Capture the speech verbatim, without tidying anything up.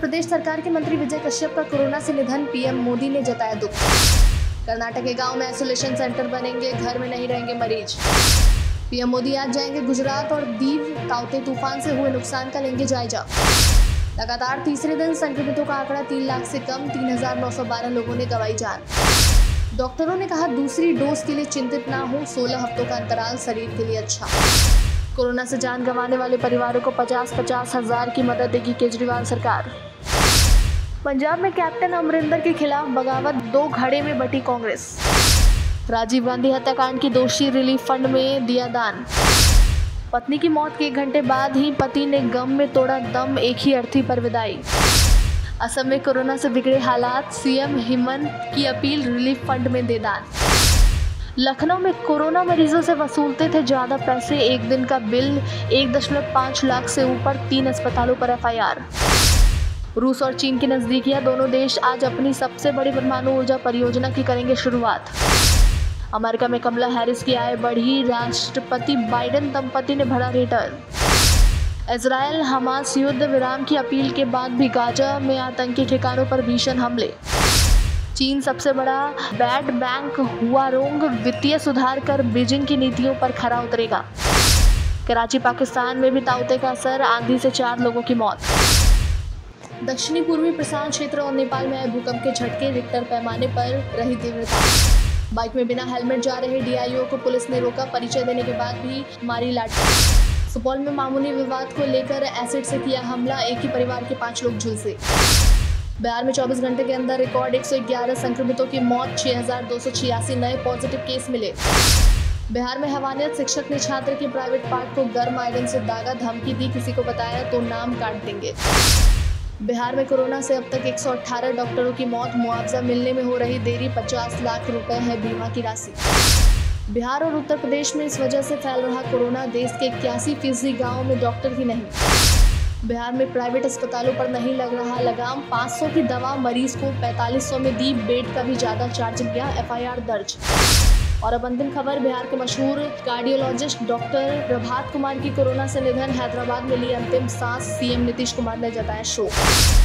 प्रदेश सरकार के मंत्री विजय कश्यप का कोरोना से निधन, पीएम मोदी ने जताया दुख। कर्नाटक के गांव में आइसोलेशन सेंटर बनेंगे, घर में नहीं रहेंगे मरीज। पीएम मोदी आज जाएंगे गुजरात और दीव, ताउते तूफान से हुए नुकसान का लेंगे जायजा। लगातार तीसरे दिन संक्रमितों का आंकड़ा तीन लाख से कम, तीन हजार नौ सौ बारह लोगों ने गंवाई जान। डॉक्टरों ने कहा दूसरी डोज के लिए चिंतित ना हो, सोलह हफ्तों का अंतराल शरीर के लिए अच्छा। कोरोना से जान गंवाने वाले परिवारों को पचास पचास हजार की मदद देगी केजरीवाल सरकार। पंजाब में कैप्टन अमरिंदर के खिलाफ बगावत, दो घड़े में बटी कांग्रेस। राजीव गांधी हत्याकांड की दोषी रिलीफ फंड में दिया दान। पत्नी की मौत के एक घंटे बाद ही पति ने गम में तोड़ा दम, एक ही अर्थी पर विदाई। असम में कोरोना से बिगड़े हालात, सीएम हेमंत की अपील रिलीफ फंड में दे दान। लखनऊ में कोरोना मरीजों से वसूलते थे ज्यादा पैसे, एक दिन का बिल एक दशमलव पाँच लाख से ऊपर, तीन अस्पतालों पर एफ आई आर। रूस और चीन की नजदीकियां, दोनों देश आज अपनी सबसे बड़ी परमाणु ऊर्जा परियोजना की करेंगे शुरुआत। अमेरिका में कमला हैरिस की आय बढ़ी, राष्ट्रपति बाइडेन दंपति ने भरा रिटर्न। इजरायल हमास युद्ध विराम की अपील के बाद भी गाजा में आतंकी ठिकानों पर भीषण हमले। चीन सबसे बड़ा बैड बैंक हुआरोंग वित्तीय सुधार कर बीजिंग की नीतियों पर खरा उतरेगा। कराची पाकिस्तान में भी ताउते का असर, आंधी से चार लोगों की मौत। दक्षिणी पूर्वी प्रशांत क्षेत्र और नेपाल में आए भूकंप के झटके, रिक्टर पैमाने पर रही तीव्रता। बाइक में बिना हेलमेट जा रहे डी आई ओ को पुलिस ने रोका, परिचय देने के बाद भी मारी लाठी। सुपौल में मामूली विवाद को लेकर एसिड से किया हमला, एक ही परिवार के पांच लोग झुलसे। बिहार में चौबीस घंटे के अंदर रिकॉर्ड एक सौ ग्यारह संक्रमितों की मौत, छह हजार दो सौ छियासी नए पॉजिटिव केस मिले। बिहार में हैवानियत, शिक्षक ने छात्र के प्राइवेट पार्ट को गर्म आयरन से दागा, धमकी दी, किसी को बताया तो नाम काट देंगे। बिहार में कोरोना से अब तक एक सौ अठारह डॉक्टरों की मौत, मुआवजा मिलने में हो रही देरी, पचास लाख रुपए है बीमा की राशि। बिहार और उत्तर प्रदेश में इस वजह से फैल रहा कोरोना, देश के इक्यासी फीसदी गाँव में डॉक्टर ही नहीं। बिहार में प्राइवेट अस्पतालों पर नहीं लग रहा लगाम, पाँच सौ की दवा मरीज को पैंतालीस सौ में दी, बेड का भी ज्यादा चार्ज लिया, एफ आई आर दर्ज। और अब अंतिम खबर, बिहार के मशहूर कार्डियोलॉजिस्ट डॉक्टर प्रभात कुमार की कोरोना से निधन, हैदराबाद में ली अंतिम सांस, सीएम नीतीश कुमार ने जताया शोक।